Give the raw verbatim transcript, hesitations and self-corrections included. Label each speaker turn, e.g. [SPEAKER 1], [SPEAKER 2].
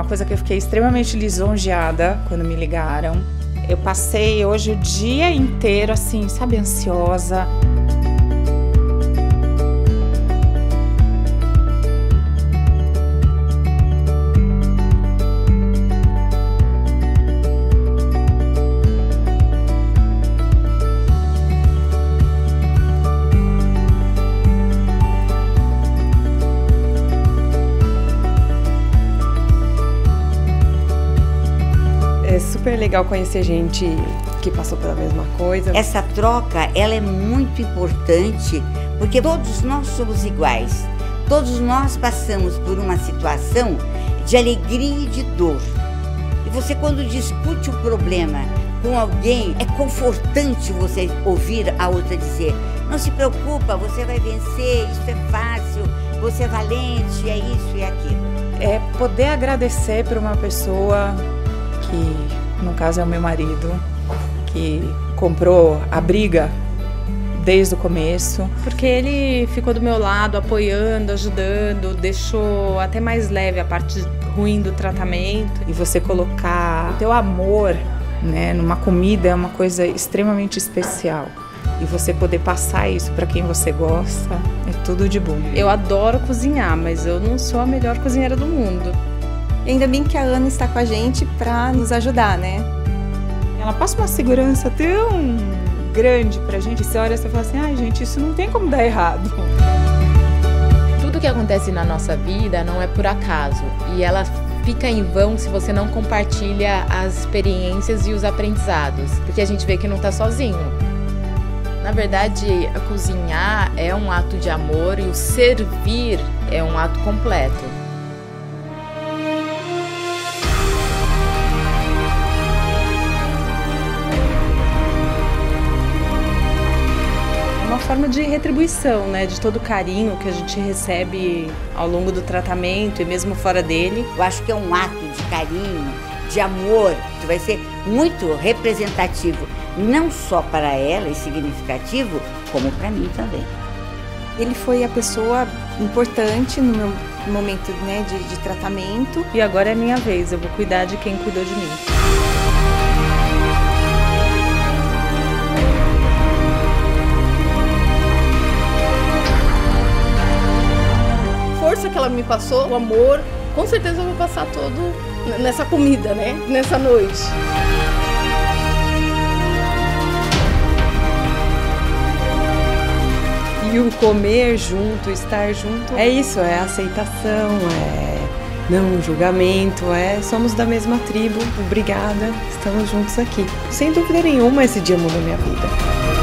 [SPEAKER 1] coisa que eu fiquei extremamente lisonjeada quando me ligaram. Eu passei hoje o dia inteiro assim, sabe, ansiosa. É super legal conhecer gente que passou pela mesma coisa.
[SPEAKER 2] Essa troca, ela é muito importante, porque todos nós somos iguais. Todos nós passamos por uma situação de alegria e de dor. E você, quando discute o problema com alguém, é confortante você ouvir a outra dizer: não se preocupa, você vai vencer, isso é fácil, você é valente, é isso e é aquilo.
[SPEAKER 1] É poder agradecer por uma pessoa que, no caso, é o meu marido, que comprou a briga desde o começo.
[SPEAKER 3] Porque ele ficou do meu lado, apoiando, ajudando, deixou até mais leve a parte ruim do tratamento.
[SPEAKER 1] E você colocar o teu amor, né, numa comida é uma coisa extremamente especial. E você poder passar isso para quem você gosta é tudo de bom.
[SPEAKER 3] Eu adoro cozinhar, mas eu não sou a melhor cozinheira do mundo.
[SPEAKER 4] E ainda bem que a Ana está com a gente para nos ajudar, né?
[SPEAKER 1] Ela passa uma segurança tão grande pra gente. Você olha e você fala assim: ai, gente, isso não tem como dar errado.
[SPEAKER 5] Tudo que acontece na nossa vida não é por acaso. E ela fica em vão se você não compartilha as experiências e os aprendizados. Porque a gente vê que não tá sozinho. Na verdade, cozinhar é um ato de amor e o servir é um ato completo.
[SPEAKER 3] Uma forma de retribuição, né, de todo o carinho que a gente recebe ao longo do tratamento e mesmo fora dele.
[SPEAKER 2] Eu acho que é um ato de carinho, de amor, que vai ser muito representativo, não só para ela e significativo, como para mim também.
[SPEAKER 4] Ele foi a pessoa importante no meu momento, né, de, de tratamento.
[SPEAKER 3] E agora é minha vez, eu vou cuidar de quem cuidou de mim.
[SPEAKER 6] Que ela me passou, o amor, com certeza eu vou passar todo nessa comida, né? Nessa noite.
[SPEAKER 1] E o comer junto, estar junto, é isso, é aceitação, é não julgamento, é somos da mesma tribo, obrigada, estamos juntos aqui. Sem dúvida nenhuma, esse dia mudou minha vida.